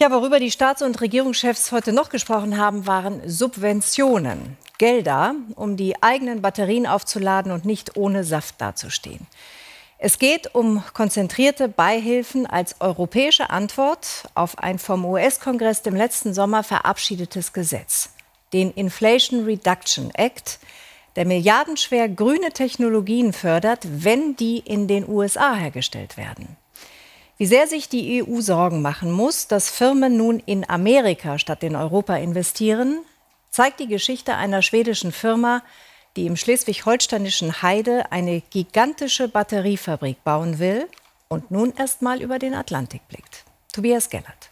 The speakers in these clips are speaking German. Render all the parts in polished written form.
Ja, worüber die Staats- und Regierungschefs heute noch gesprochen haben, waren Subventionen. Gelder, um die eigenen Batterien aufzuladen und nicht ohne Saft dazustehen. Es geht um konzentrierte Beihilfen als europäische Antwort auf ein vom US-Kongress im letzten Sommer verabschiedetes Gesetz, den Inflation Reduction Act, der milliardenschwer grüne Technologien fördert, wenn die in den USA hergestellt werden. Wie sehr sich die EU Sorgen machen muss, dass Firmen nun in Amerika statt in Europa investieren, zeigt die Geschichte einer schwedischen Firma, die im schleswig-holsteinischen Heide eine gigantische Batteriefabrik bauen will und nun erst mal über den Atlantik blickt. Tobias Gellert.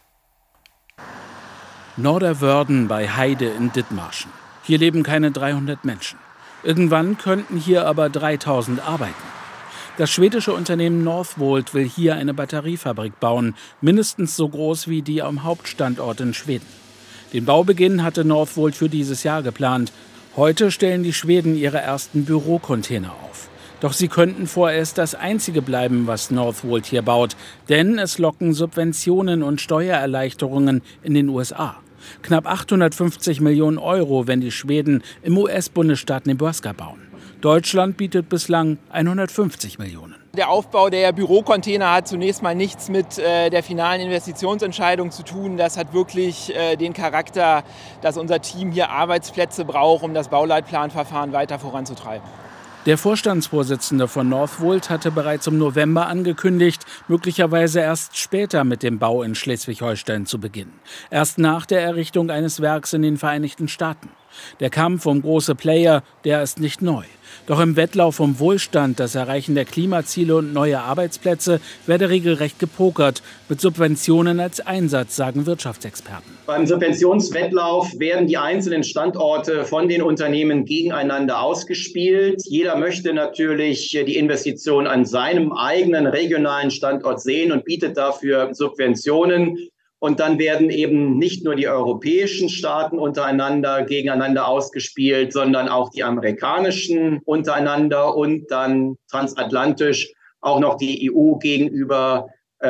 Nordervörden bei Heide in Dithmarschen. Hier leben keine 300 Menschen. Irgendwann könnten hier aber 3000 arbeiten. Das schwedische Unternehmen Northvolt will hier eine Batteriefabrik bauen, mindestens so groß wie die am Hauptstandort in Schweden. Den Baubeginn hatte Northvolt für dieses Jahr geplant. Heute stellen die Schweden ihre ersten Bürocontainer auf. Doch sie könnten vorerst das einzige bleiben, was Northvolt hier baut, denn es locken Subventionen und Steuererleichterungen in den USA. Knapp 850 Millionen Euro, wenn die Schweden im US-Bundesstaat Nebraska bauen. Deutschland bietet bislang 150 Millionen. Der Aufbau der Bürocontainer hat zunächst mal nichts mit der finalen Investitionsentscheidung zu tun. Das hat wirklich den Charakter, dass unser Team hier Arbeitsplätze braucht, um das Bauleitplanverfahren weiter voranzutreiben. Der Vorstandsvorsitzende von Northvolt hatte bereits im November angekündigt, möglicherweise erst später mit dem Bau in Schleswig-Holstein zu beginnen. Erst nach der Errichtung eines Werks in den Vereinigten Staaten. Der Kampf um große Player, der ist nicht neu. Doch im Wettlauf um Wohlstand, das Erreichen der Klimaziele und neue Arbeitsplätze werde regelrecht gepokert, mit Subventionen als Einsatz, sagen Wirtschaftsexperten. Beim Subventionswettlauf werden die einzelnen Standorte von den Unternehmen gegeneinander ausgespielt. Jeder möchte natürlich die Investition an seinem eigenen regionalen Standort sehen und bietet dafür Subventionen. Und dann werden eben nicht nur die europäischen Staaten untereinander gegeneinander ausgespielt, sondern auch die amerikanischen untereinander und dann transatlantisch auch noch die EU gegenüber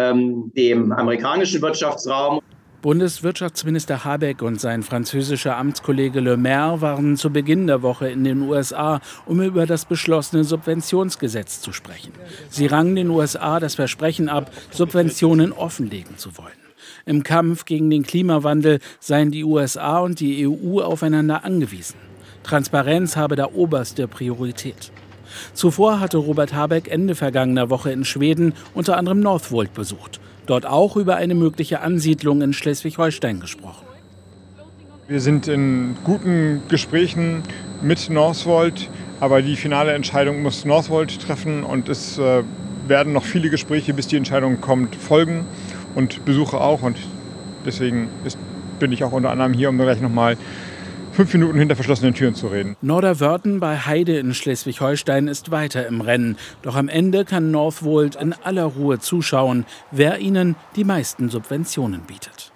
dem amerikanischen Wirtschaftsraum. Bundeswirtschaftsminister Habeck und sein französischer Amtskollege Le Maire waren zu Beginn der Woche in den USA, um über das beschlossene Subventionsgesetz zu sprechen. Sie rangen den USA das Versprechen ab, Subventionen offenlegen zu wollen. Im Kampf gegen den Klimawandel seien die USA und die EU aufeinander angewiesen. Transparenz habe da oberste Priorität. Zuvor hatte Robert Habeck Ende vergangener Woche in Schweden unter anderem Northvolt besucht. Dort auch über eine mögliche Ansiedlung in Schleswig-Holstein gesprochen. Wir sind in guten Gesprächen mit Northvolt, aber die finale Entscheidung muss Northvolt treffen und es werden noch viele Gespräche, bis die Entscheidung kommt, folgen. Und Besuche auch. Und deswegen bin ich auch unter anderem hier, um gleich nochmal 5 Minuten hinter verschlossenen Türen zu reden. Nordervörden bei Heide in Schleswig-Holstein ist weiter im Rennen. Doch am Ende kann Northvolt in aller Ruhe zuschauen, wer ihnen die meisten Subventionen bietet.